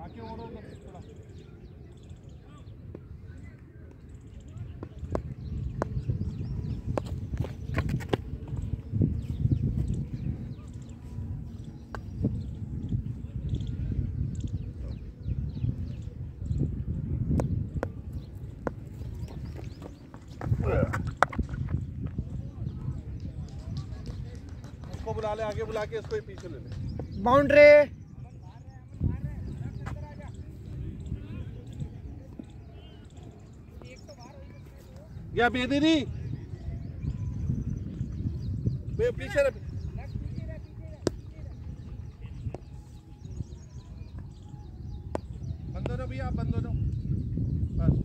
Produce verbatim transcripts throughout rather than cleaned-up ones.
आके और थोड़ा उसको बुला ले, आगे बुला के इसको पीछे ले ले। बाउंड्री या बेदरी बे पीछे रह, बंद हो जाओ भैया, आप बंद हो जाओ बस।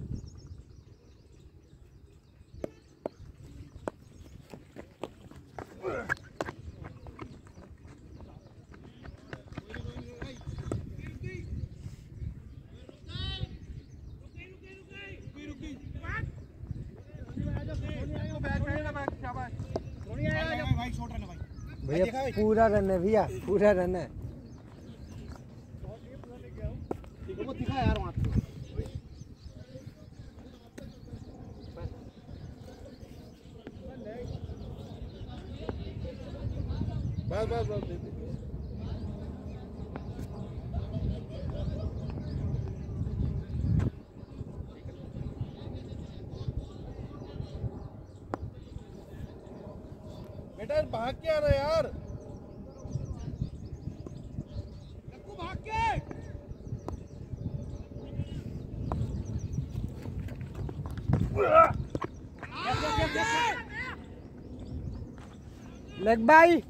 भैया पूरा रन है, भैया पूरा रन है। वो दिखा यार वहाँ बस बस बस दे दे। बेटा भाग के आ रहा है यार, भाग के। लेग बाई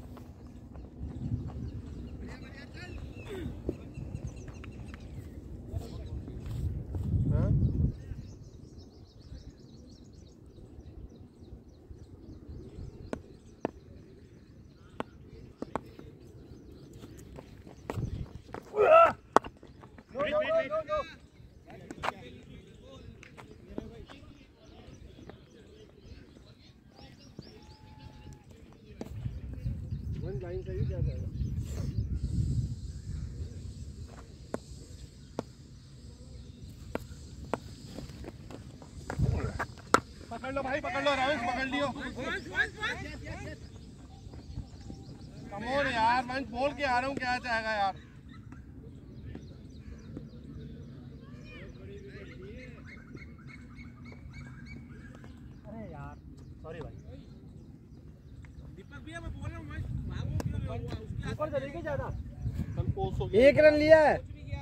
लाइन सही क्या जाएगा। पकड़ लो भाई, पकड़ लो, राउंड पकड़ लियो। कमोन यार, मैं बोल के आ रहा हूँ, क्या चाहेगा यार। अरे यार सॉरी भाई। दीपक भैया मैं बोल रहा हूँ, ऊपर चलेगी ज्यादा। एक रन लिया है।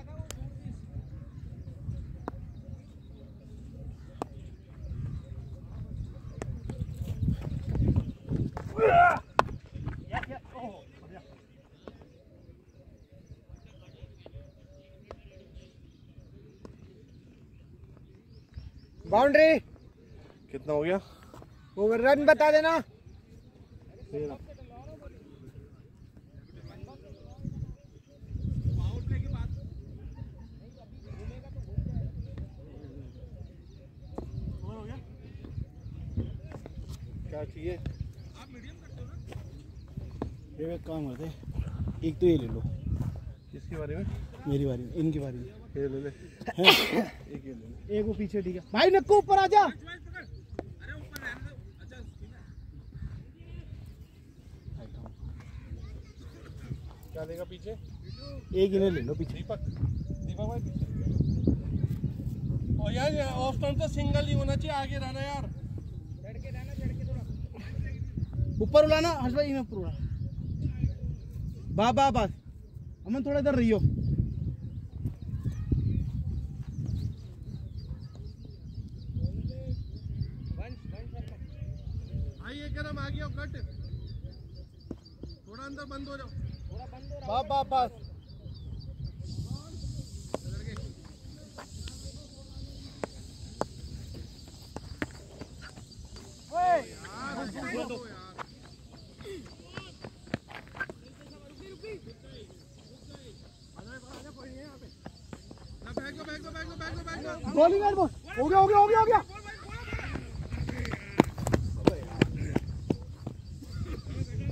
बाउंड्री कितना हो गया? ओवर रन बता देना। क्या चाहिए? आप मीडियम करते हो ना? ये एक काम करते, एक तो ये ले लो। किसकी बारी में? मेरी बारी में, इनकी बारी में। ये ले ले। एक ये ले ले। एक वो पीछे, ठीक है भाई। नक्को ऊपर आ जा। अरे ऊपर रहने दो। अच्छा क्या लेगा पीछे? एक इन्हें ले लो पीछे। दीपक दीपक भाई पीछे। और यार ऑफ टर्न तो सिंगल ही होना चाहिए, आगे रहना यार। ऊपर उड़ाना हर्ष भाई, ऊपर उड़ा। बा बा बस अमन थोड़ा इधर रहियो। भाई ये कदम आ गया, कट थोड़ा अंदर बंद हो जाओ, थोड़ा बंद हो बा बा बस। बॉलिंग यार, बॉल हो गया हो गया हो गया हो गया।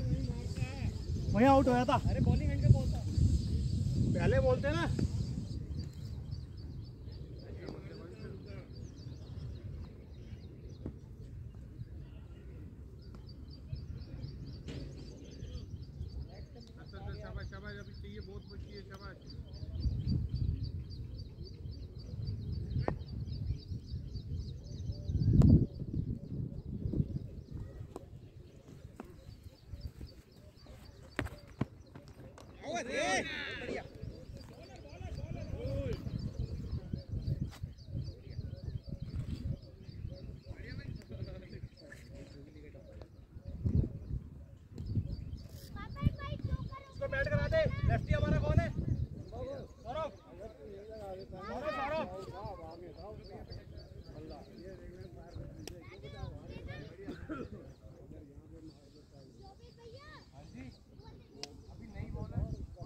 वहीं आउट होया था। अरे बॉलिंग एंड का बोलता पहले बोलते ना। बैट करा दे। लेफ्टी हमारा कौन है? सौरभ। सौरभ सौरभ। अभी नहीं बोला।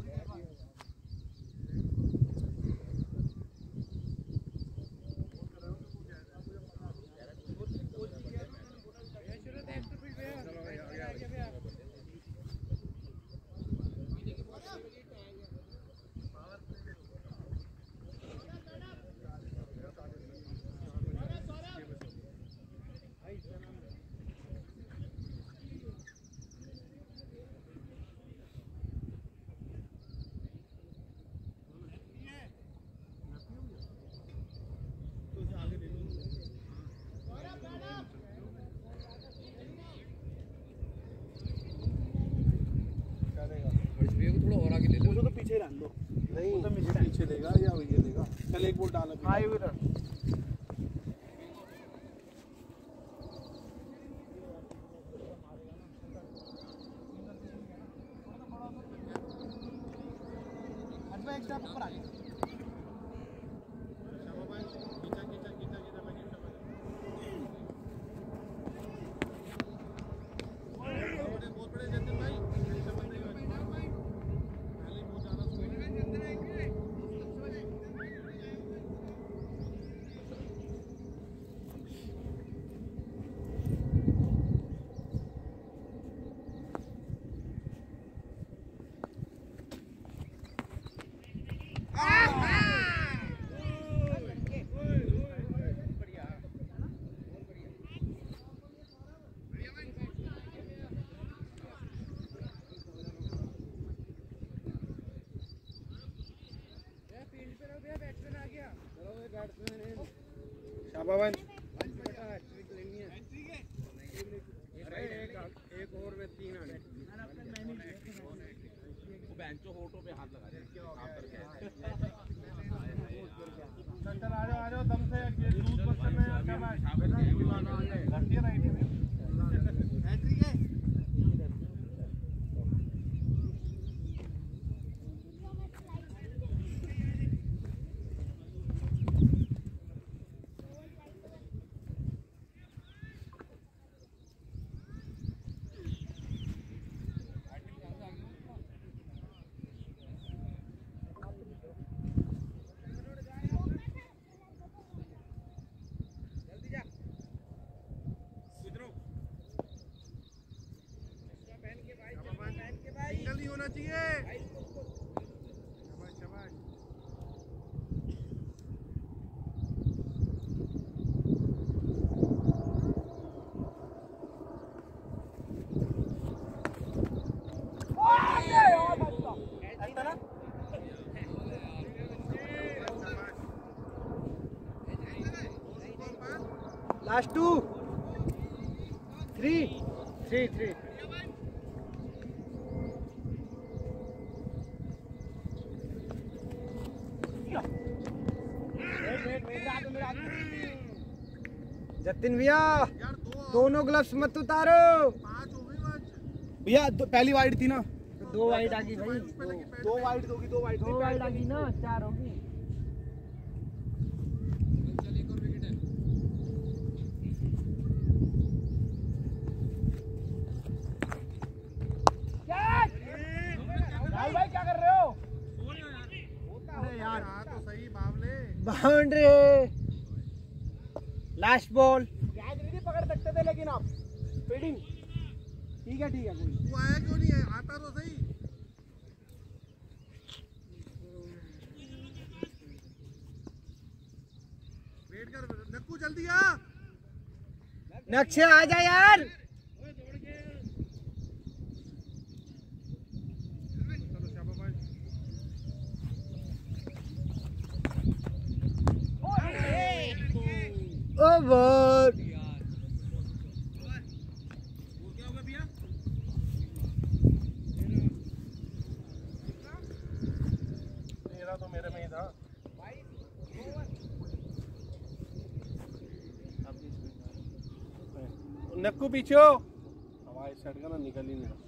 तो पीछे रहने दो। नहीं तो मुझे पीछे देगा या ये देगा। चल एक बॉल डाल। हाँ ये उधर। अच्छा एक स्टेप ऊपर आ गया। शाबाश एक और में तीन आने बेंचो होठों पे हाथ लगा दे। सेंटर आ जाओ आ जाओ दम से दूध बच्चन में घंटी राइट में हैट्रिक है। जल्दी होना चाहिए। शाबाश शाबाश। Last two three three three Jatin भैया दोनों ग्लव्स मत उतारो भैया। पहली वाइड थी ना तो दो वाइड आ गई भाई। दो, दो वाइड होगी दो वाइड दो वाइड आ गई ना चार होगी। भाई क्या कर रहे हो? अरे यार तो सही बावले। Boundary last ball. कैच नहीं पकड़ सकते थे लेकिन आप फील्डिंग ठीक है ठीक है। कोई तू आया क्यों नहीं है? आता तो सही। वेट कर नक्कू जल्दी आ। नक्शे आ जा यार। ओवर। नक्कू पीछे हो, हवाई साइड का ना निकल ही नहीं रहा।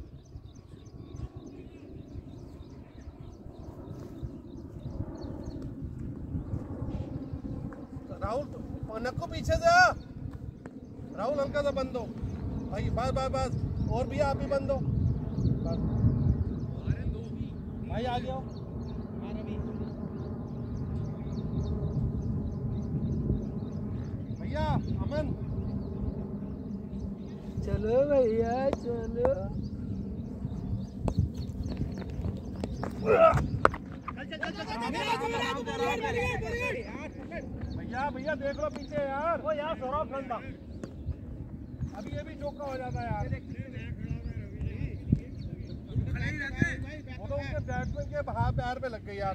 राहुल नक्कू पीछे से आ, राहुल हल्का सा बंद हो भाई, बस बस बस, और भी आप भी बंद हो भाई, आ गया भैया अमन। चलो भैया चलो। भैया भैया देख लो पीछे यार, ओ यार सौरभ ठंडा, अभी ये भी चौका हो जाता है यार। वो तो उनके बैट्समैन के हाथ पैर पे लग गई यार,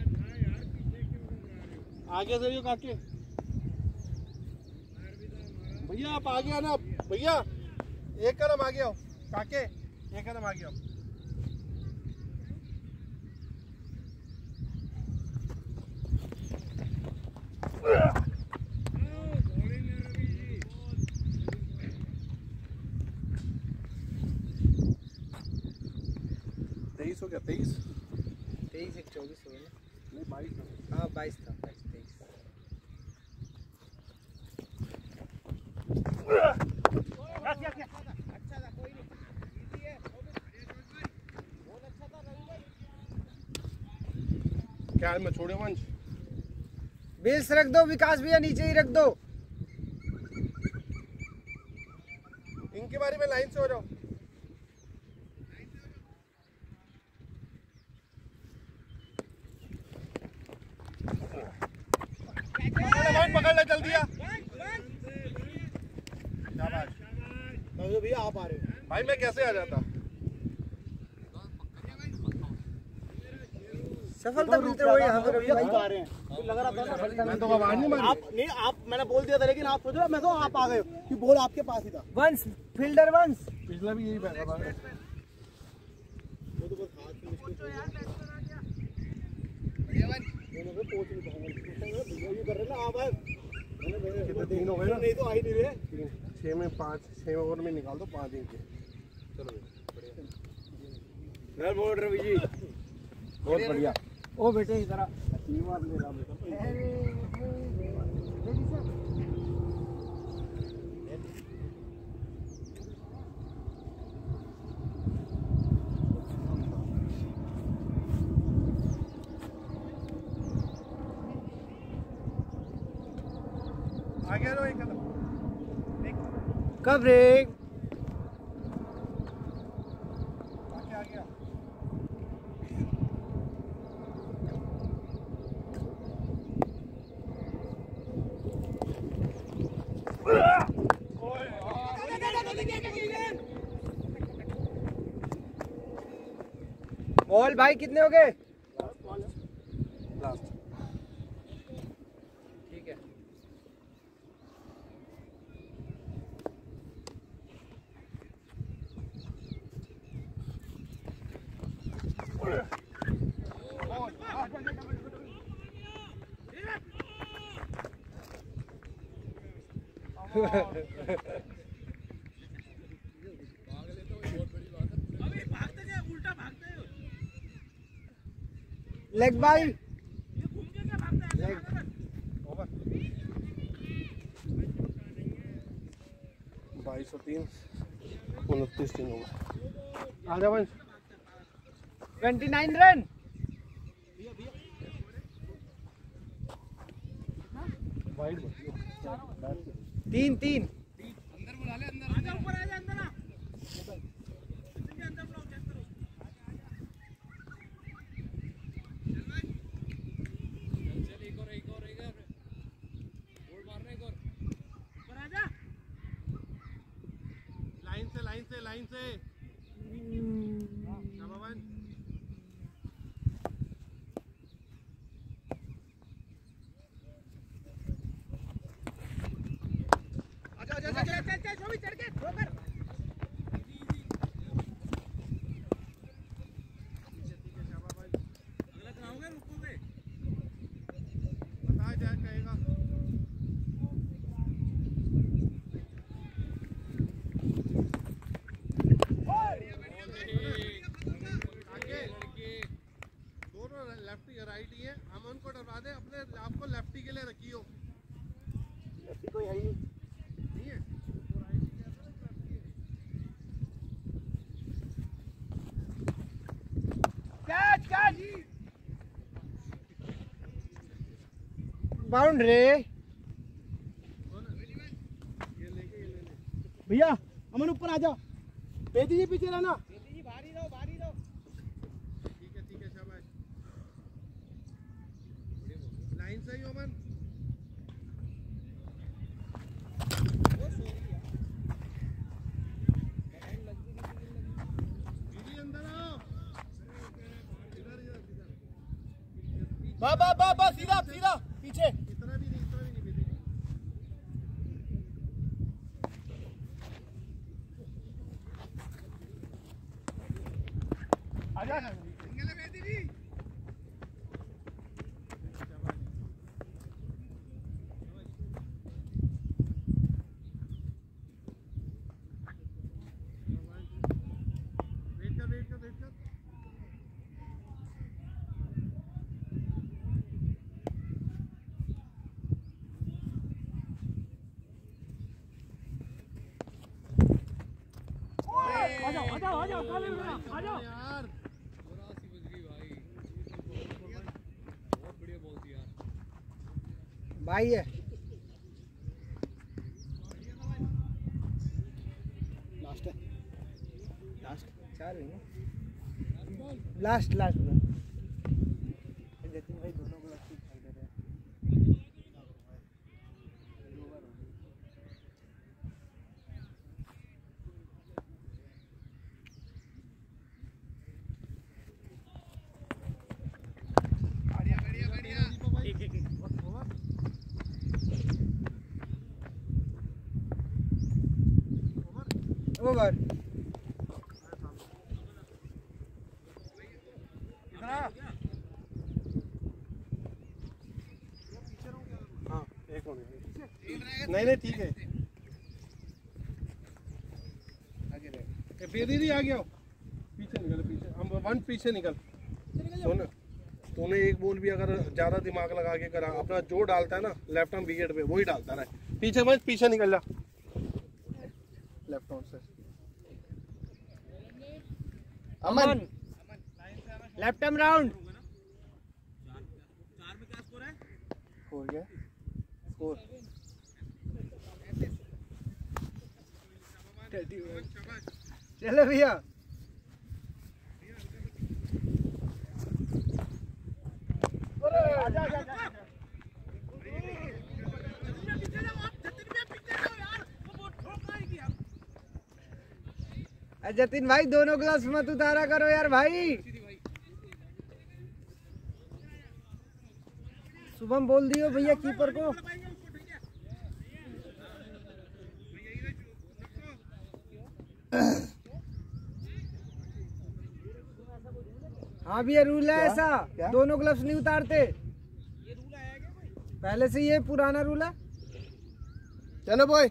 आगे से भी काटे। भैया आप आगे आना भैया, एक कदम आगे आओ काके, एक कदम आगे आओ। तेईस हो गया, तेईस तेईस एक चौबीस हो गया। नहीं बाईस, हाँ बाईस था, बाईस तेईस। क्या है, मैं छोड़े वंश बेस रख दो, विकास भैया नीचे ही रख दो। इनके बारे में लाइन से हो जाओ। पकड़ ले जल्दी आ। भैया आप आ रहे हो भाई, मैं कैसे आ जाता। सफलता मिलते हुए यहाँ पर भैया आ रहे हैं, लग रहा था मैं तो आवाज नहीं मारी। आप नहीं, आप मैंने बोल दिया था, लेकिन आप सोच रहे, मैं तो आप आ गए कि बॉल आपके पास ही था। वंश फील्डर वंश। पिछला भी यही बैठा था। वो तो बस हाथ से मिस्टेक हो गया। कोच नहीं कहूंगा, भैया ये कर रहे ना आप। कितने तीन हो गए ना? नहीं तो आ ही नहीं रहे। छह में पाँच, छह ओवर में निकाल दो पाँच इंच के। चलो वेल बोल्ड रवि जी, बहुत बढ़िया। ओ बेटे इधर आ। तीन बार ले रहा बेटा। आगे लो एक कदम। कवरिंग। आगे आ गया। बॉल भाई कितने हो गए? लास्ट। ठीक है। Leg bye. बाईस सौ तीन, उनतीस तीन हो गए। आ जा भाई। Twenty nine run. तीन तीन। लाइन से लाइन से लाइन से शाबाश। बता जा कहेगा। बाउंड्री। भैया अमन ऊपर आ जाओ। बेदी जी पीछे रहना। बेदी जी भारी रहो, भारी रहो। ठीक है ठीक है शाबाश। लाइन सही हो मन। दीदी अंदर आओ। इधर इधर इधर। बा बा बा बा सीधा सीधा पीछे। इतना भी नहीं इतना भी नहीं बेदी। आजा सिंगल है बेदी जी। वेट कर वेट कर वेट कर। आ जाओ आ जाओ आ जाओ आ जाओ। यार सी बज गई भाई। बहुत बढ़िया बॉल थी यार। भाई है। लास्ट है लास्ट चार लास्ट लास्ट जतिन भाई दोनों को लगती दिखाई दे रहे हैं। बढ़िया बढ़िया बढ़िया। ओवर। हाँ एक मिनट। नहीं नहीं ठीक है। आगे रहे। ए, बेदी जी आ गया हो। पीछे निकल पीछे हम वन पीछे निकल। सुन तूने एक बॉल भी अगर ज्यादा दिमाग लगा के करा अपना जो डालता है ना लेफ्ट आर्म विकेट पे वही डालता रहे। पीछे मत पीछे निकल जा। लेफ्ट आर्म से अमन लेफ्ट आर्म राउंड। चार में क्या स्कोर है? हो गया स्कोर। चलो भैया। आजा आजा आजा। जतिन भाई दोनों ग्लास मत उतारा करो यार भाई। शुभम बोल दियो भैया कीपर को। हाँ भैया रूल है ऐसा। दोनों ग्लव्स नहीं उतारते। पहले से ये पुराना रूल है। चलो बॉय।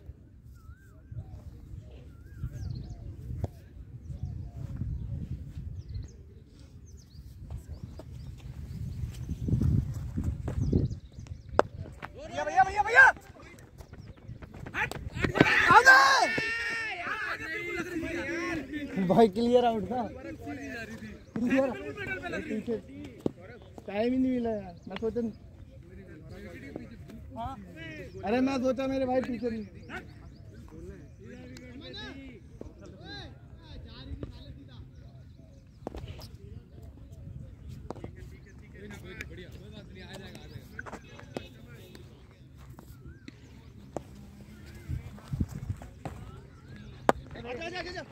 भैया भैया भैया भाई क्लियर आउट था। टाइम ही नहीं मिला यार। मैं सोचा अरे मैं सोचा मेरे भाई पीछे नहीं। आजा आजा आजा।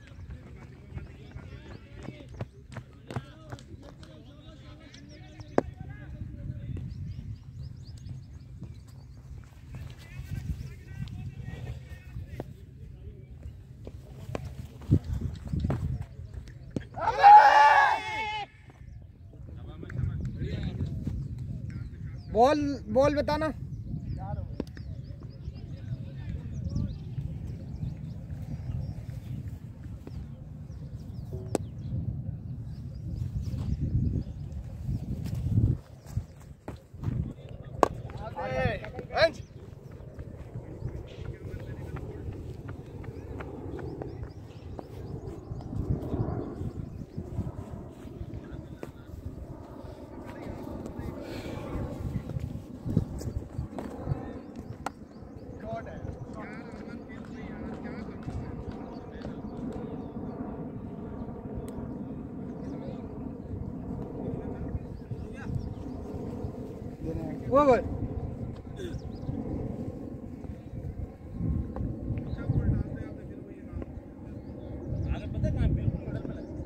बॉल बॉल बताना। वो गोल। अच्छा बॉल डालते हैं फिर वही काम आगे पता है कहाँ बिल्कुल मिडल में लगे।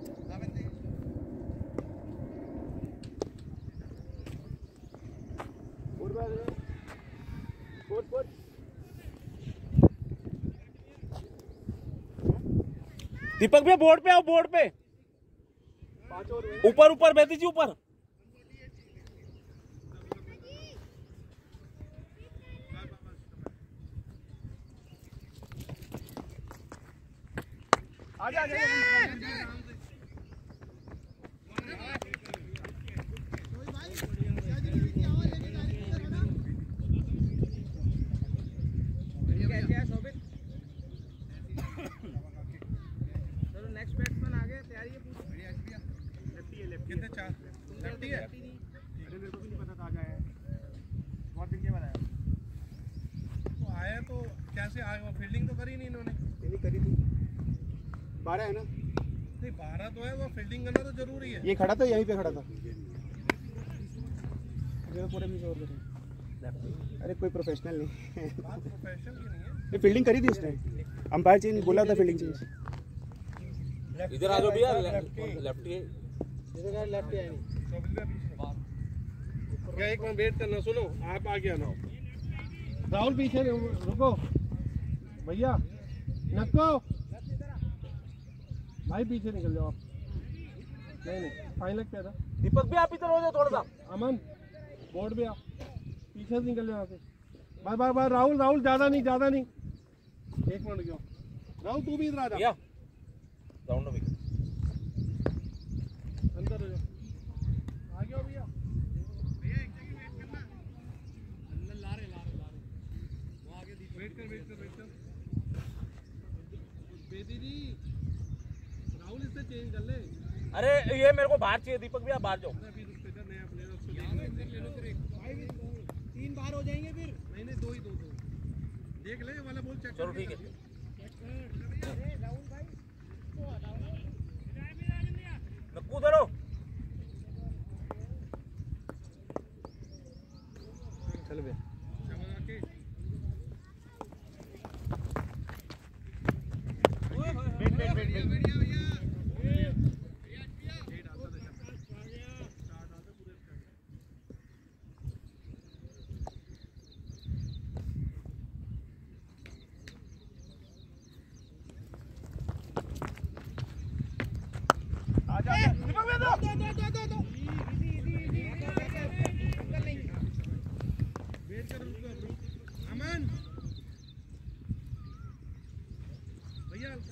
दीपक भैया बोर्ड पे आओ, बोर्ड पे ऊपर ऊपर बैठी जी ऊपर। आजा आजा चलो नेक्स्ट बैट्समैन आ गए, तैयारी है पूरी। लेफ्टी है लेफ्टी कितने चार लेफ्टी है मेरे को भी नहीं पता था आ जाए, बहुत दिन के बाद आया। तो आया तो कैसे आया, फील्डिंग तो करी नहीं इन्होंने। नहीं करी थी, बारह है ना, नहीं बारह तो है, वो फील्डिंग करना तो जरूरी है। ये खड़ा था यहीं पे खड़ा था। पूरे में जोर करें। अरे कोई प्रोफेशनल नहीं बात प्रोफेशनल की नहीं है। ये फील्डिंग करी थी उसने, अंपायर चेंज बोला था फील्डिंग चेंज। इधर आ जाओ भैया, लेफ्टी है। लेफ्ट है क्या एक मिनट वेट करना, सुनो आप आगे आना। राहुल पीछे रुको भैया, नको भाई पीछे निकल जाओ आप। नहीं नहीं फाइनल क्या था। दीपक भी आप इधर हो जाओ थोड़ा सा। अमन बोर्ड पे आप पीछे से निकल जाओ से। Bye bye bye Rahul, Rahul ज्यादा नहीं ज्यादा नहीं, एक मिनट क्यों राहुल तू भी इधर आ जा। राउंड में अंदर हो जाओ, आ गया भैया। भैया एक जगह वेट करना, अंदर ला रहे ला रहे ला रहे वो आगे दीपक। वेट कर वेट कर वेट कर बेदी जी, राहुल इससे चेंज कर ले। अरे ये मेरे को बाहर चाहिए, दीपक भी आप बाहर जाओ। अभी रुक पे नया प्लेयर उसको यहाँ पे अंदर ले लो फिर एक। तीन बार हो जाएंगे फिर। नहीं नहीं दो ही दो दो देख ले वाला बॉल चेक। चलो ठीक है, नक्कू धरो। चल भैया चमका के wait wait wait wait. Wait कर रुको अमन भैया हल्का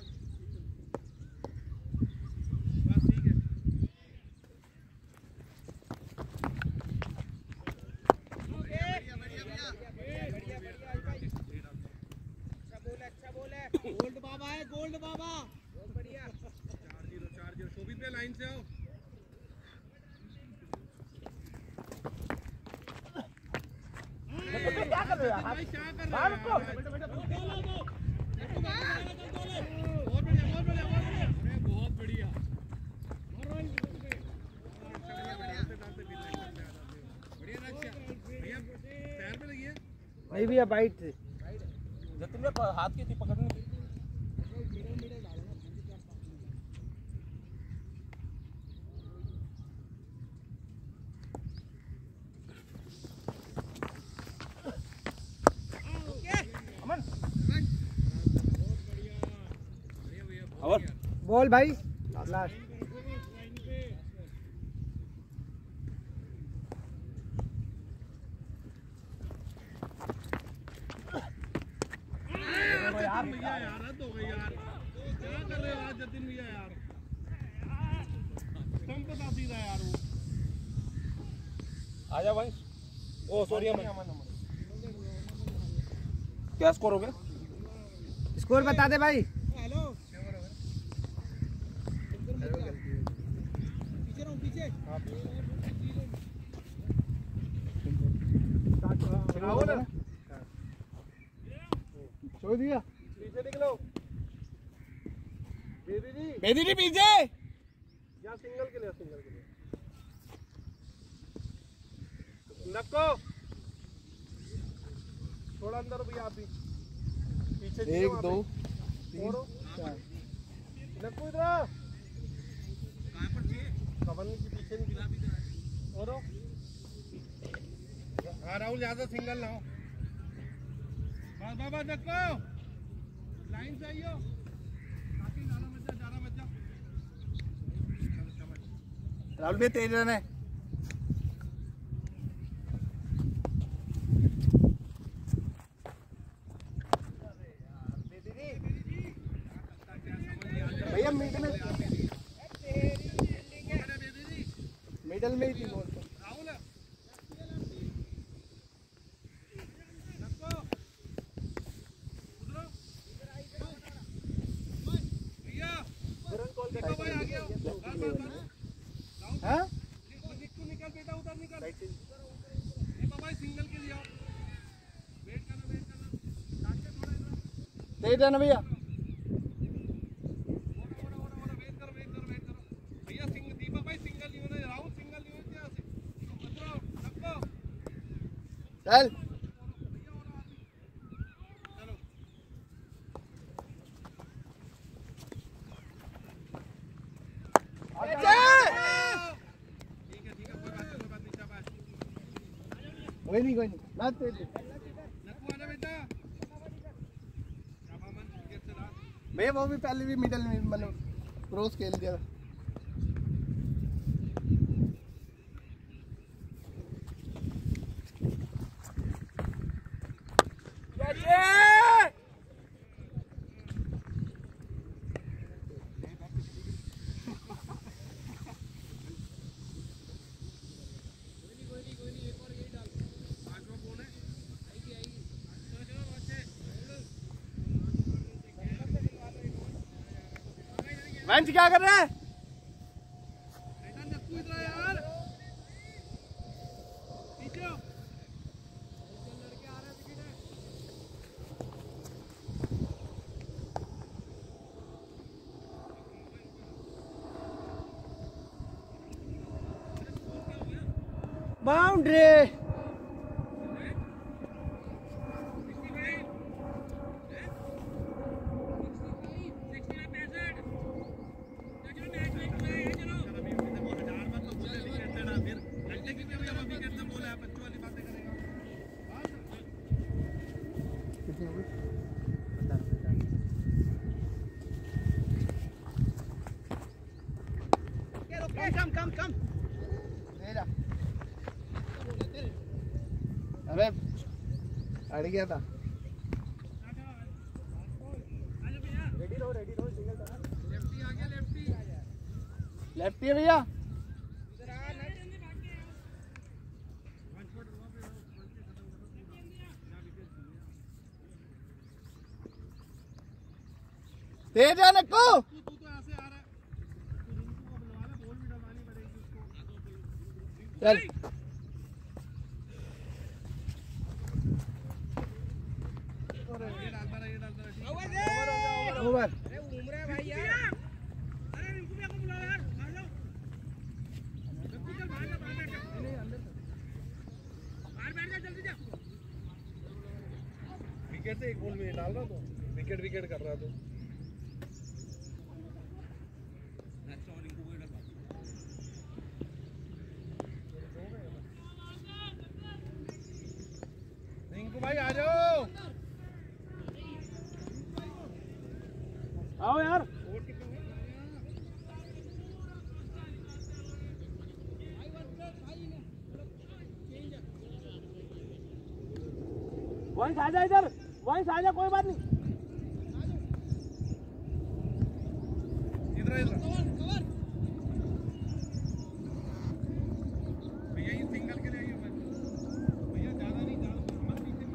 बस ठीक है। अच्छा बोल है, गोल्ड बाबा है, गोल्ड बाबा बहुत बढ़िया। चार जीरो चार जीरो शोभित पे लाइन से आओ। क्या कर रहे हो यार? भाई क्या कर रहे बाहर हो रुको। यार? बहुत बढ़िया बहुत बढ़िया बहुत बढ़िया अरे बहुत बढ़िया। बढ़िया रक्षा भैया पैर पे लगी है। नहीं भैया बाइट से। जतिन भैया हाथ की थी पकड़नी थी। अमन और बॉल भाई लास्ट। जतिन भैया यार हद हो गई यार, क्या कर रहे हो आज जतिन भैया यार, स्टंप था सीधा यार वो। आजा वंश। ओ सॉरी अमन, क्या स्कोर हो गया? स्कोर बता दे भाई। राहुल छोड़ दिया, पीछे निकलो बेदी जी, बेदी जी पीछे। या सिंगल के लिए सिंगल के लिए नको थोड़ा अंदर भैया आप भी पीछे एक दो तीन चार नक्कू इधर कहां पर चाहिए कवन के पीछे नहीं गिरा भी और हां राहुल ज्यादा सिंगल ना हो बस बाबा नक्कू लाइन से आइयो काफी नाला मत जा जारा मत जा राहुल भी तेज रन है भैया मिडल में मिडल में ही थी बॉल तो राहुल भैया देखो भाई आ गया हाँ निकल निकल बेटा उधर निकल ए बाबा सिंगल के लिए आओ वेट करना वेट करना काट के थोड़ा इधर तेज रन भैया चल कोई नहीं कोई नहीं बात तेज भैया वो भी पहले भी मिडल में मतलब क्रॉस खेल दिया था वंश क्या कर रहा है बाउंड्री कम कम कम अबे अड़ गया था रेडी रहो रेडी रहो सिंगल था लेफ्टी आ गया लेफ्टी लेफ्टी है भैया तेज है नक्कू चल ओवर अरे घूम रहा है भाई यार अरे इनको भी को बुलाओ यार मार लो चल बाहर जा बाहर जा नहीं अंदर बाहर बैठ जा जल्दी जा विकेट से एक बॉल में डाल रहा तो विकेट विकेट कर रहा तो रिंकू भाई आ जाओ आओ यार वहीं आ जा इधर वहीं आ जा कोई बात नहीं इधर इधर भैया ये सिंगल के लिए आइए भैया ज्यादा नहीं ज्यादा मत पीछे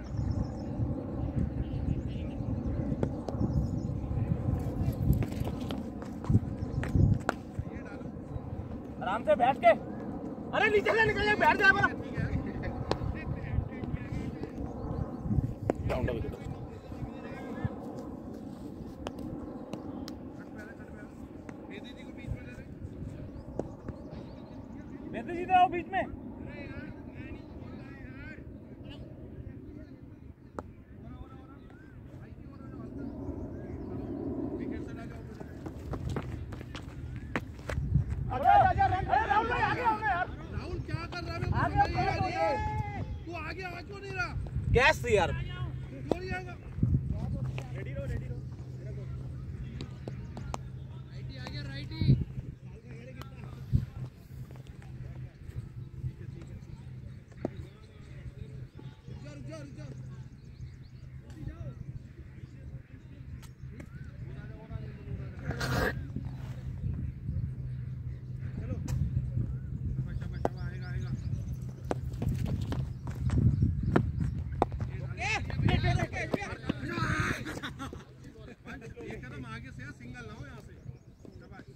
आराम से बैठ के अरे नीचे से निकल जा बैठ जा बड़ा डाउन डाउन बेदी जी को बीच में ले रहे बेटे जी आओ बीच में आगे आवाज क्यों नहीं रहा? गैस थी यार। क्यों नहीं आएगा? रेडी रहो रेडी रहो राइटी आ गया राइटी रुक जा रुक जा चलो शाबाश शाबाश शाबाश आएगा आएगा ये कदम आगे से सिंगल ना हो यहाँ से शाबाश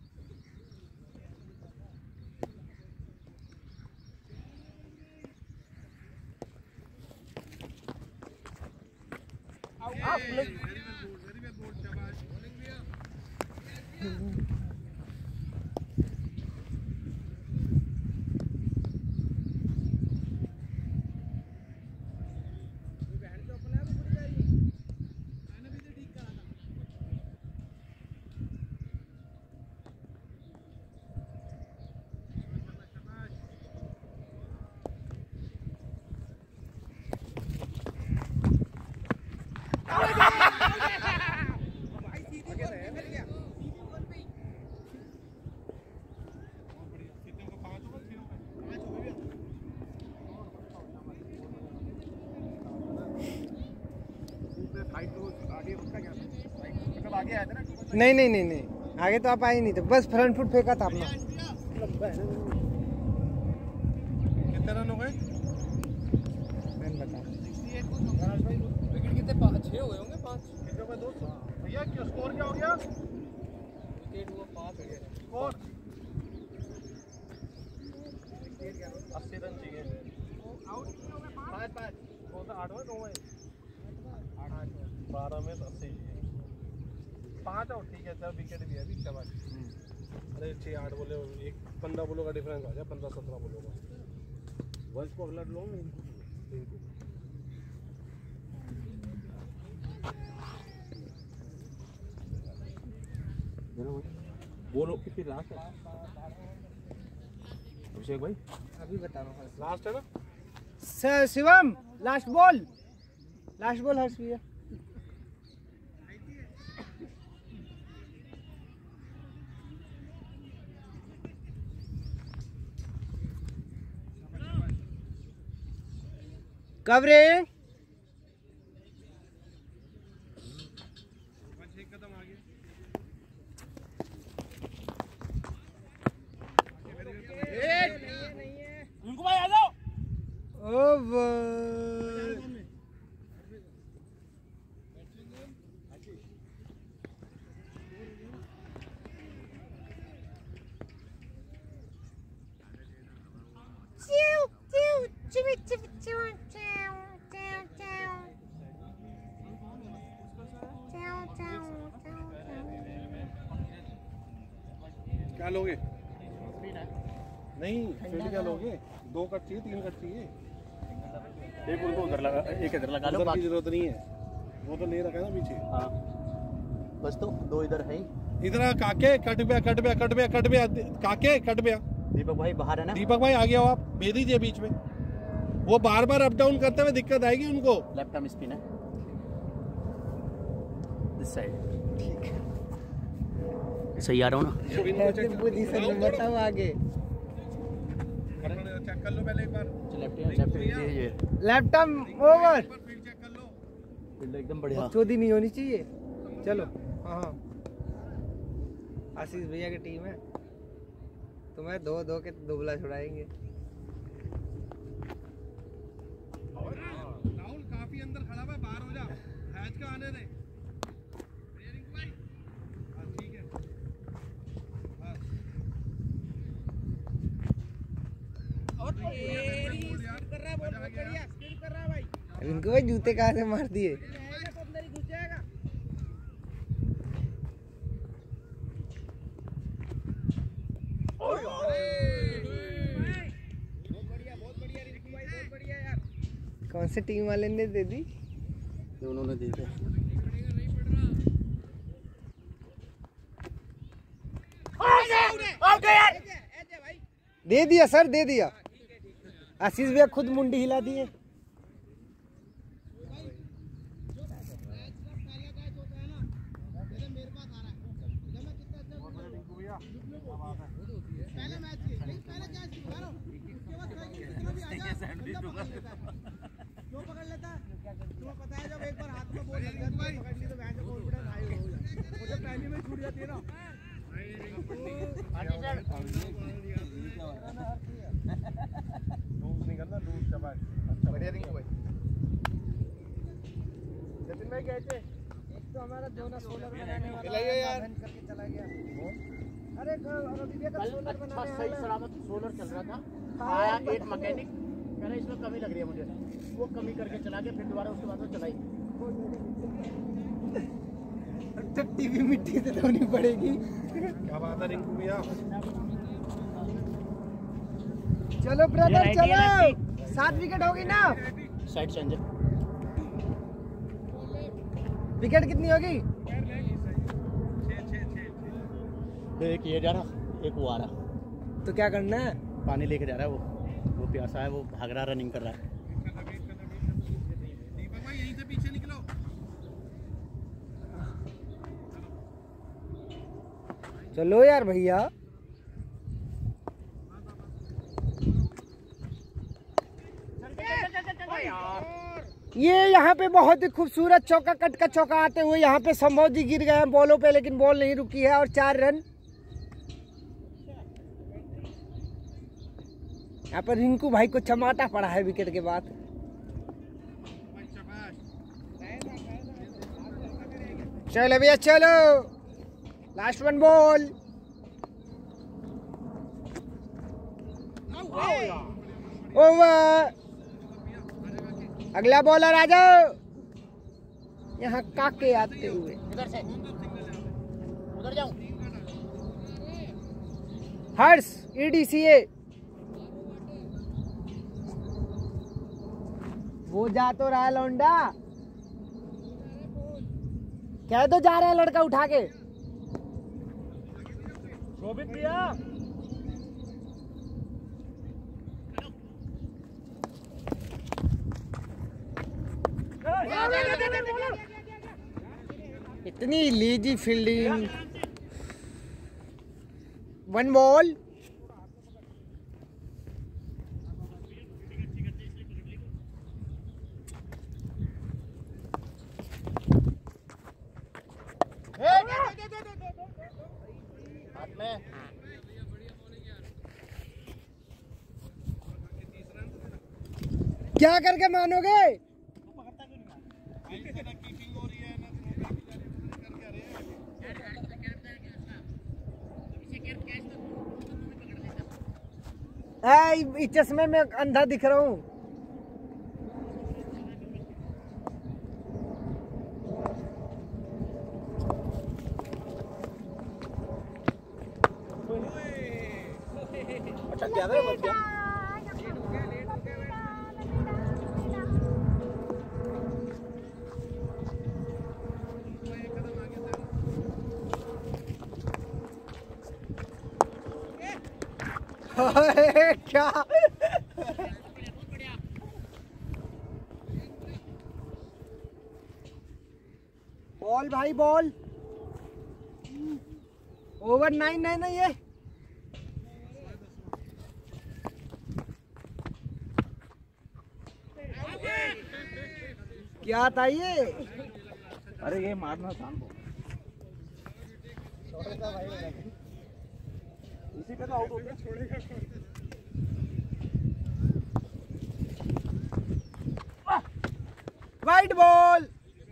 very well good very well good शाबाश बॉलिंग भी नहीं नहीं नहीं नहीं आगे तो आप आए नहीं थे, बस फ्रंट फुट फेंका था अपना। कितने रन हो गए? विकेट कितने पाँच छः हुए होंगे पाँच कितने हुए दोस्त? भैया क्या स्कोर क्या हो गया? विकेट हुआ पाँच स्कोर अस्सी रन चाहिए। पाँच पाँच कौन सा आठ में नौ में? बारह में तो अस्सी चाहिए। पाँच आउट ठीक है सर, विकेट भी है अभी शाबाश। अरे छः आठ बोले एक पंद्रह बोलों का डिफरेंस आ गया, पंद्रह सत्रह बोलों का। वंश को अगला लो इनको बोलो कितनी लास्ट है अभिषेक भाई? अभी बता रहा हूँ लास्ट है ना sir. Shivam last ball, last ball Harsh भैया। कवरिंग एक कदम आगे। उनको भाई आ जाओ। ओवर। क्या लोगे? नहीं फील्ड क्या लोगे? दो कट चाहिए, तीन कट चाहिए। एक उनको उधर लगा, एक इधर लगा लो। उधर की जरूरत नहीं है, वो तो ले रखा है ना पीछे। हाँ बस तो दो इधर है ही। इधर आ, काके कट गया कट गया कट गया कट गया काके कट गया। दीपक भाई बाहर है ना? दीपक भाई आ गया हो आप, भेज दीजिए बीच में। वो बार बार अप डाउन करते हुए दिक्कत आएगी उनको। लेफ्ट आर्म स्पिन है इस साइड। ठीक है, सही आ रहा हूँ ना? पोजीशन में बताओ आगे। चेक कर लो पहले एक बार। लेफ्ट लेफ्ट ये left arm over. Field check कर लो। फील्ड एकदम बढ़िया। चौधी नहीं होनी चाहिए। चलो हाँ हाँ, आशीष भैया की टीम है, तुम्हें दो दो के दुबला छुड़ाएंगे। राहुल काफी अंदर खड़ा है, बाहर हो जा, हैच का आने दे। ठीक है कर रहा है, बहुत बढ़िया स्पीड कर रहा है भाई। इनको भाई जूते कहाँ से मार दिए? जाएगा तो अंदर ही घुस जाएगा। बहुत बढ़िया बहुत बढ़िया रिंकू भाई, बहुत बढ़िया यार। कौन से टीम वाले ने दे दी? दोनों ने दे दिया। दे दिया सर, दे दिया। आशीष भैया खुद मुंडी हिला दिए। जो पकड़ लेता है तुम्हें पता है, जब एक बार हाथ में बॉल लग जाती है पकड़ ली तो वहां से कॉन्फिडेंस हाई हो जाता है। मुझे पहले में छूट जाती है ना। लूज निकलना, लूज शाबाश। अच्छा बढ़िया रिंकू भाई। जतिन भाई कैसे? एक तो हमारा जोना सोलर बनाने वाला खिलाइए यार। बंद करके चला गया। अरे रवि का सोलर बनाने सही वाला सलामत सोलर चल रहा था, आया एक मैकेनिक कह रहा इसमें कमी लग रही है मुझे, वो कमी करके चला गया, फिर दोबारा उसके बाद वो चलाई। तो टीवी मिट्टी से धोनी पड़ेगी। क्या बात है रिंकू भैया। चलो ब्रदर चलो, सात विकेट होगी ना। साइड चेंज विकेट कितनी होगी? एक ये जा रहा, एक वो आ रहा, तो क्या करना है? पानी लेके जा रहा है वो वो प्यासा है, वो भाग रहा, रनिंग कर रहा है। दीपक भाई यहीं से पीछे निकलो। चलो यार भैया। ये यहाँ पे बहुत ही खूबसूरत चौका कट का चौका आते हुए यहाँ पे संभव जी गिर गए हैं बॉलों पे, लेकिन बॉल नहीं रुकी है और चार रन। यहाँ पर रिंकू भाई को चमाटा पड़ा है विकेट के बाद। चलो भैया चलो, लास्ट वन बॉल। ओवर, अगला बॉलर आ जाओ। यहाँ काके आते हुए इधर से उधर जाऊं। हर्ष ईडीसीए, वो जा तो रहा है लौंडा, कह दो जा रहा है लड़का उठा के। शोभित भैया इतनी लीजी फील्डिंग। One ball. हाथ में क्या करके मानोगे? ऐ, इस चश्मे में अंधा दिख रहा हूँ। अच्छा क्या था बच गया। क्या बॉल भाई, बॉल। ओवर नाइन है ना ये। क्या था ये? अरे ये मारना था हमको। इसी पे तो आउट हो गया, छोड़ेगा वाइट बॉल।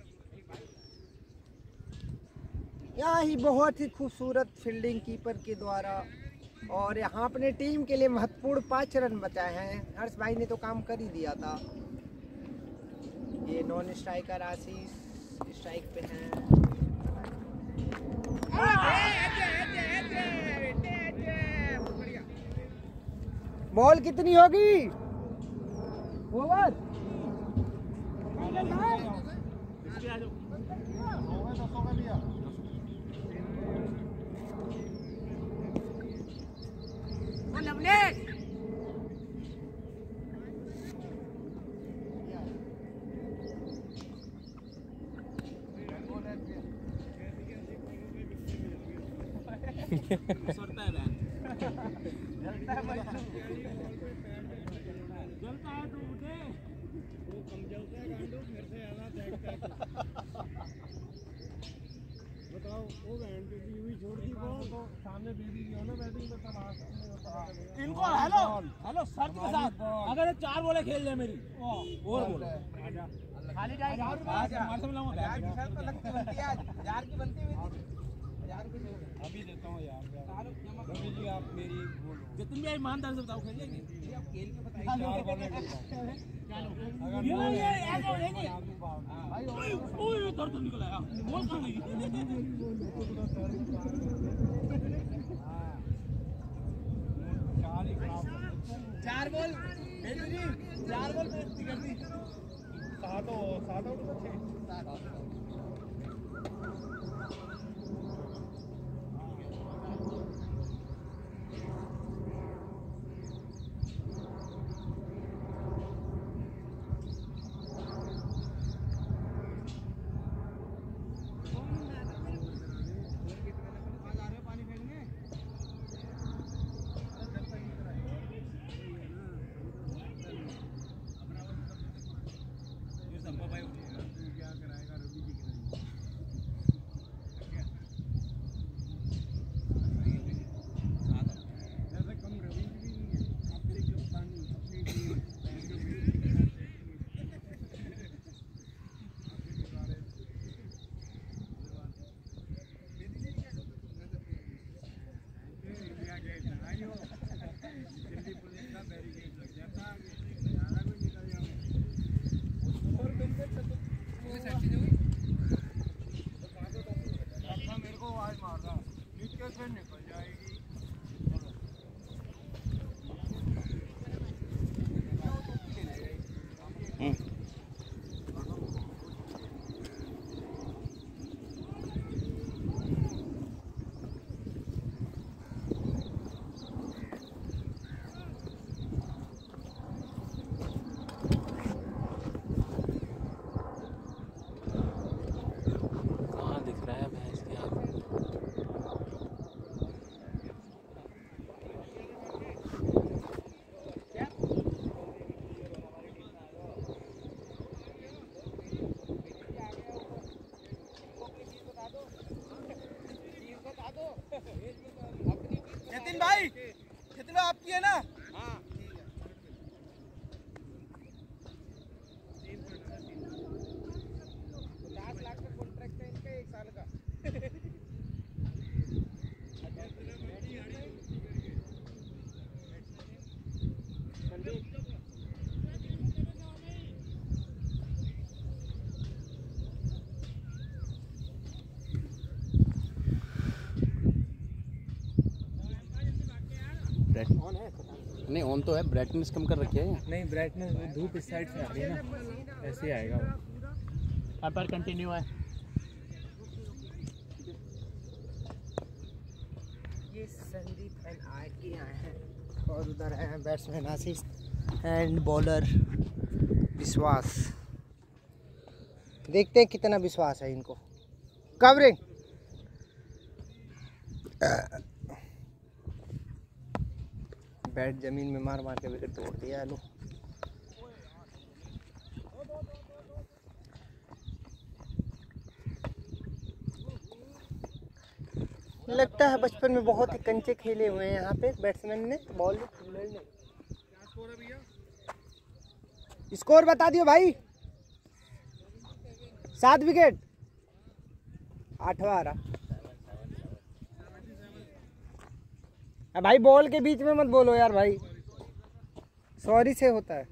यहाँ ही बहुत ही खूबसूरत फील्डिंग कीपर के द्वारा, और यहाँ अपने टीम के लिए महत्वपूर्ण पाँच रन बचाए हैं। हर्ष भाई ने तो काम कर ही दिया था। ये नॉन स्ट्राइकर आशीष स्ट्राइक पे हैं। बॉल कितनी होगी? ओवर। जलता है तो उठे वो कम जलता है गांडू मेरे से ज्यादा देखता है। बताओ वो बैंड पे भी हुई छोड़ दी बॉल तो सामने बेबी की हो ना बैटिंग में, तब आ इनको हेलो हेलो शर्त के साथ अगर ये चार बोले खेल ले मेरी और बोल खाली जाएगा मार से मिलाऊंगा यार की शर्त तो लगती बनती है आज, यार की बनती हुई थी यार की अभी देता हूँ यार रवि जी, आप मेरी बोलो जितनी भी ईमानदारी से बताओ खेल लेंगे अब खेल के बताइए चार बॉल में खेलता हूँ। ये ये ऐसा हो जाएंगे भाई ओए दर्द निकल आया बोल कहां गई चार ही खराब चार बॉल बेबी जी चार बॉल बेइज्जती कर दी। सात हो सात आउट तो छह। पानी फेंकने क्या कराएगा रवि जी कराएंगे। ऐसे कम रवि जी भी नहीं है, अपने कप्तानी अपनी टीम इंडिया गेट आइयो दिल्ली पुलिस का बैरिकेड लग जाता है, ज़्यादा कोई निकल जाओ। अच्छा मेरे को आवाज मार रहा नीचे से निकल जाएगी। कहां दिख रहा है भैंस के आगे नितिन भाई नितिन भाई आपकी है ना। हाँ पचास लाख का कॉन्ट्रैक्ट है इनका एक साल का। नहीं ऑन तो है, ब्राइटनेस कम कर रखी है। नहीं ब्राइटनेस धूप इस साइड से आ रही है ना, ऐसे ही आएगा वो। अब पर कंटिन्यू है। ये संदीप एंड आगे आए हैं और उधर है बैट्समैन आशीष एंड बॉलर विश्वास। देखते हैं कितना विश्वास है इनको। कवरिंग बैट जमीन में मार मार के विकेट तोड़ दिया। लो लगता है बचपन में बहुत ही कंचे खेले हुए हैं यहाँ पे बैट्समैन ने बॉल ने। स्कोर बता दियो भाई। सात विकेट आठवां आ रहा। भाई बॉल के बीच में मत बोलो यार भाई, सॉरी से होता है।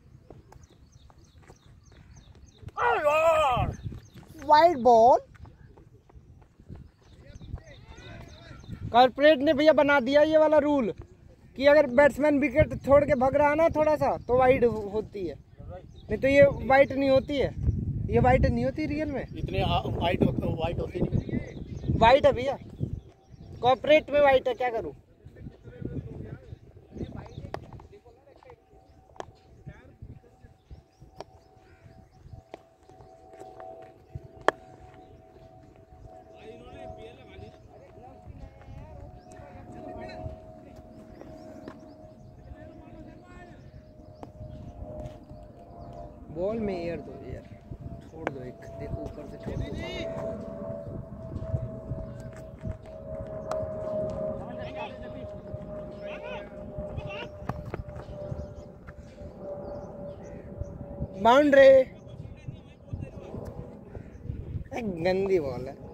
वाइड बॉल कॉर्पोरेट ने भैया बना दिया ये वाला रूल कि अगर बैट्समैन विकेट छोड़ के भाग रहा है ना थोड़ा सा तो वाइड होती है, नहीं तो ये वाइट नहीं होती है। ये वाइट नहीं होती रियल में, इतने वाइट वाइट होती नहीं। वाइट है भैया, कॉर्पोरेट में वाइट है, क्या करूँ। बॉल में एयर दो यार, छोड़ दो एक, देखो ऊपर से छोड़ दो। बाउंड्री, गंदी बॉल है।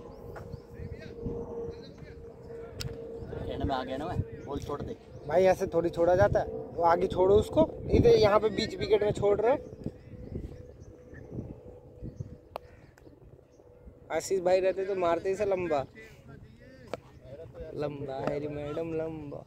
एंड में आ गया ना मैं, बॉल छोड़ दे भाई ऐसे थोड़ी छोड़ा जाता है, वो आगे छोड़ो उसको, इधर यहाँ पे बीच विकेट में छोड़ रहे हो। आशीष भाई रहते तो मारते से लंबा लंबा है रे मैडम लंबा।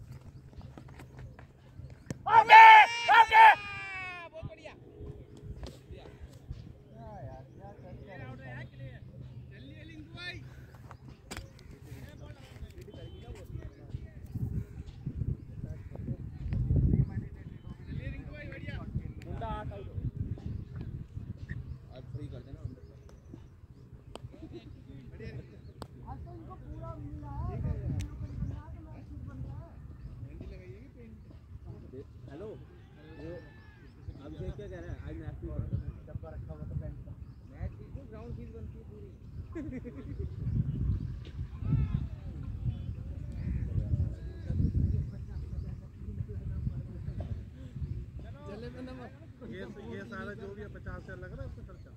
ये ये सारा जो भी है पचास हजार लग रहा है उसका खर्चा।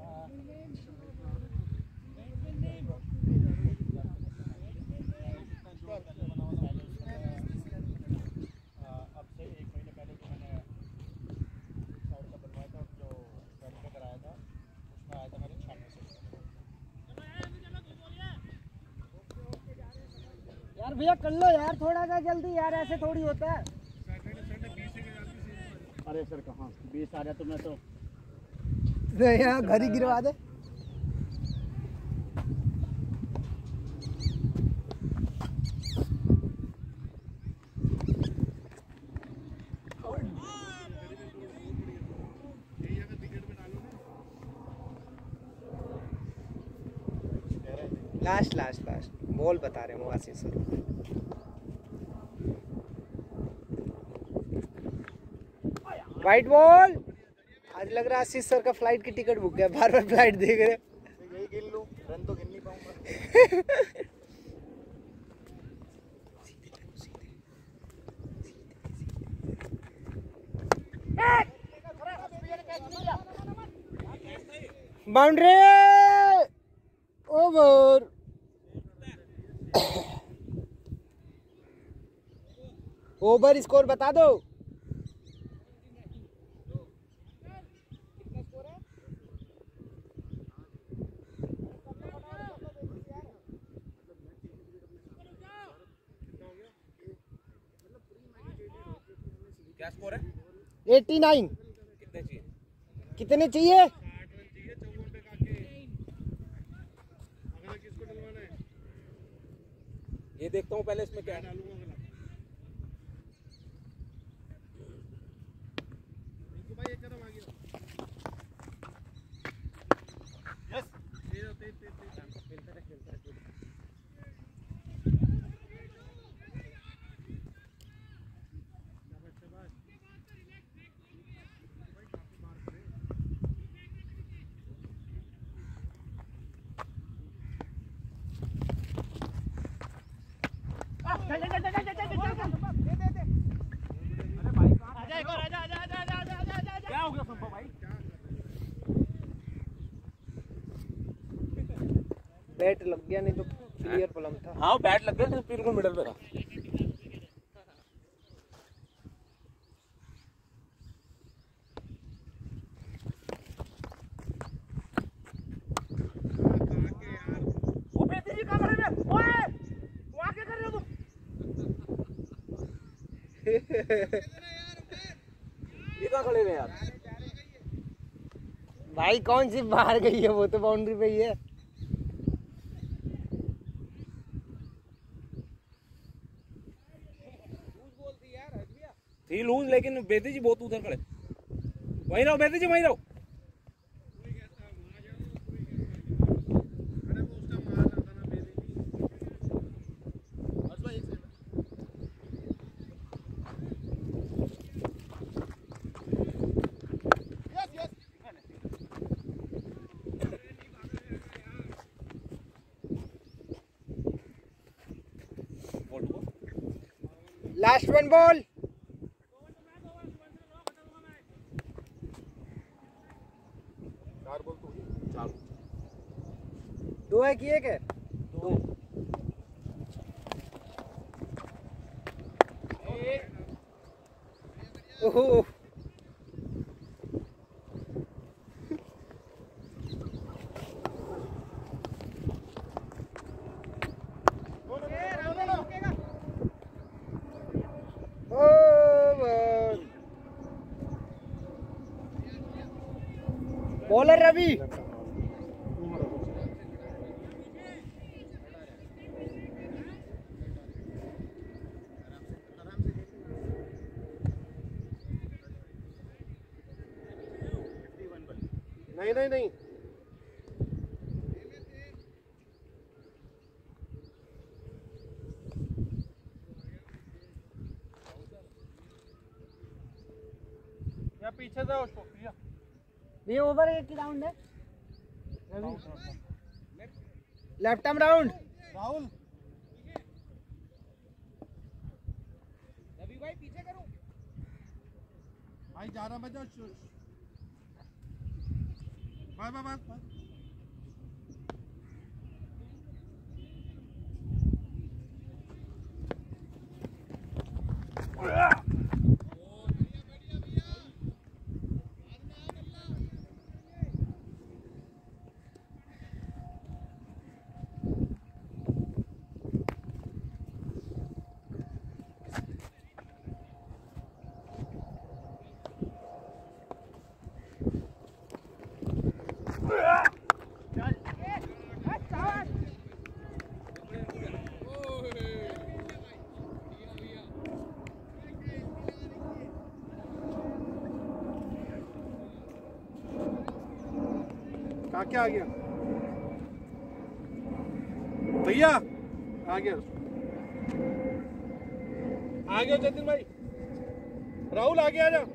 अब से एक महीने पहले जो मैंने साइड का बनवाया था, जो फ्रंट पे कराया था, उसमें आया था मेरे छियानवे सौ। यार भैया कर लो यार थोड़ा सा जल्दी यार, ऐसे थोड़ी होता है। अरे सर कहाँ बीस आ रहा, तो मैं तो यहाँ घर ही गिरवा दे। लास्ट लास्ट लास्ट बॉल बता रहे हैं आशीष सर। White ball. आज लग रहा है आशीष सर का फ्लाइट की टिकट बुक है, बार बार फ्लाइट देख रहे। यही गिन लूं, रन तो गिन नहीं पाऊंगा। Boundary, over. ओवर स्कोर बता दो। क्या स्कोर है? Eighty nine. कितने चाहिए? कितने चाहिए? ये देखता हूँ पहले इसमें क्या है। बैट लग गया, नहीं तो क्लियर पलम था। हाँ बैट लग गया, बिल्कुल मिडल पे था। वो बेटी जी कमरे में, ओए वहाँ क्या कर रहे हो तुम? ये कहाँ खड़े हैं यार? भाई कौन सी बाहर गई है, वो तो बाउंड्री पे ही है। थी लूज, लेकिन बेदी जी बहुत उधर खड़े। वहीं रहो बेदी जी, वहीं रहो। Last one ball. चार बॉल तो हुई, चार दो है कि एक है? दो। ओहो बॉलर रवि। नहीं नहीं नहीं या पीछे जाओ उसको भैया। ये ओवर एक राउंड है Ravi. Left arm round. Rahul Ravi भाई पीछे करूं? भाई जा रहा बजा बाय बाय बाय। क्या आ गया भैया? आ गया आ गया जतिन भाई। राहुल आगे आ जा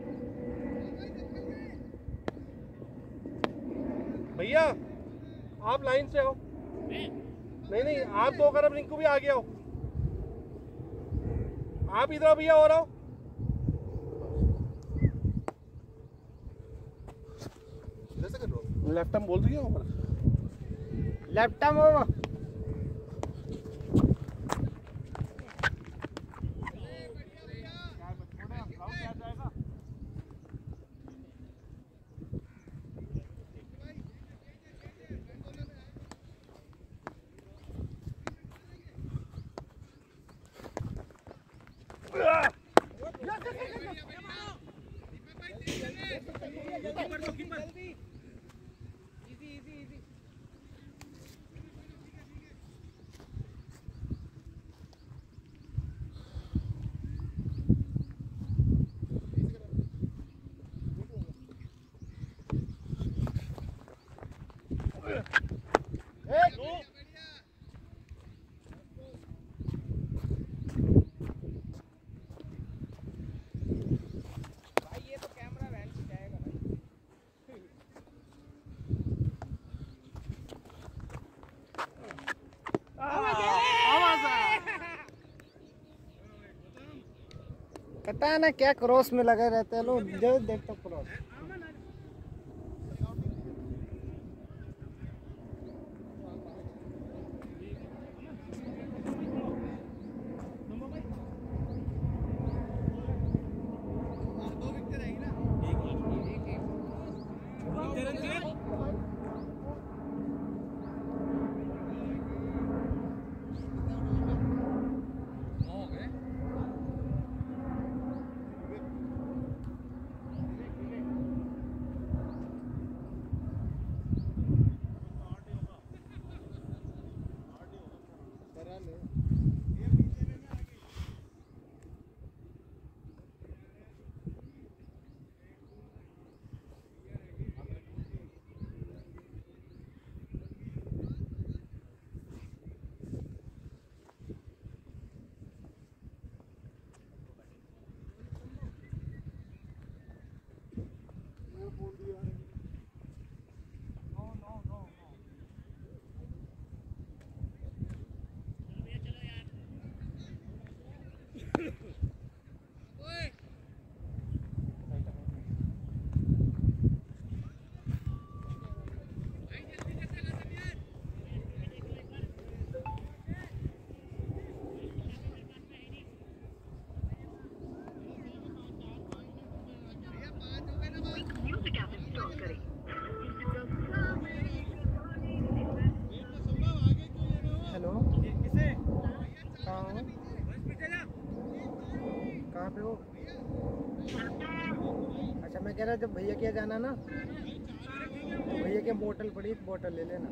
भैया। आप लाइन से आओ। नहीं नहीं आप दो करब रिंकू भी आगे आओ। आप इधर आओ भैया और आओ। लेफ्ट आर्म बोल रही है ऊपर। Left arm over. पता है ना क्या क्रॉस में लगे रहते हैं लोग, जो देखते क्रॉस। कहाँ पे हो? अच्छा मैं कह रहा जब भैया के जाना ना तो भैया के बोतल पड़ी, बोतल ले लेना,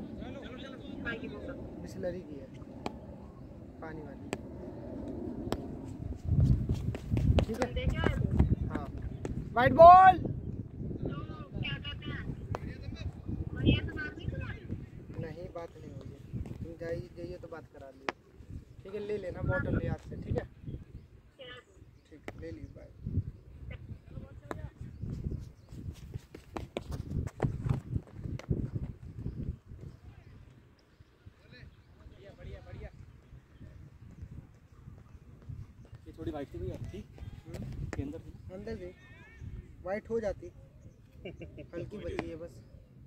बिस्लरी की है, पानी वाली। ठीक है हाँ। वाइट बॉल नहीं, बात नहीं हुई है, तुम जाइए जाइए तो बात करा लियो। ठीक है ले लेना बोतल ले हाथ से। ठीक है ठीक है ले ली, बाय। ये थोड़ी वाइट थी भैया, थी के अंदर थी, अंदर भी वाइट हो जाती, हल्की बची है बस।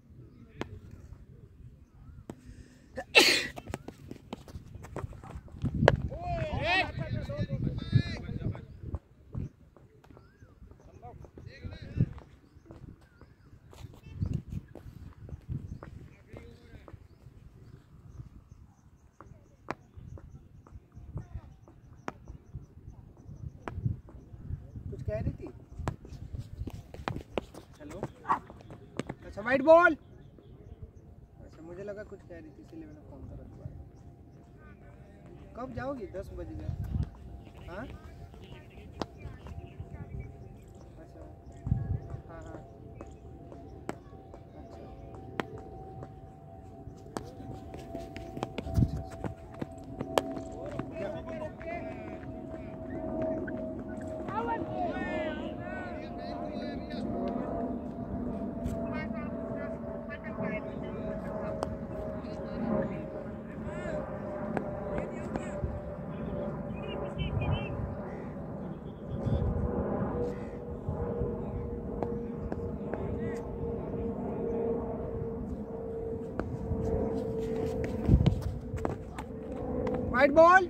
कुछ कह रही थी? हेलो। अच्छा वाइट बॉल। अच्छा मुझे लगा कुछ कह रही थी इसलिए मैंने फोन करा दोबारा। कब जाओगी? दस बज गए। हाँ अच्छा हाँ हाँ अच्छा white ball.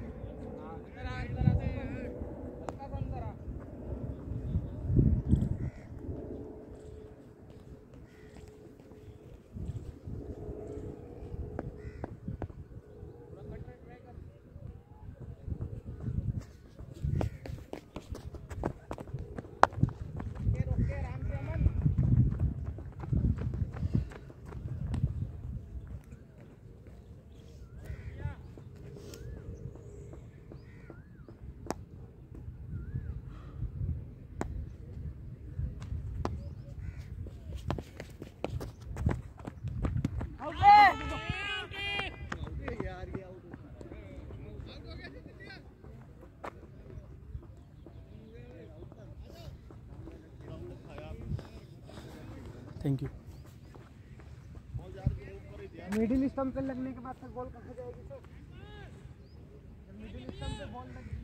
Thank you. Middle stump पे लगने के बाद तक बॉल कहाँ जाएगी सर? जब मिडिल स्टंप पे बॉल लगी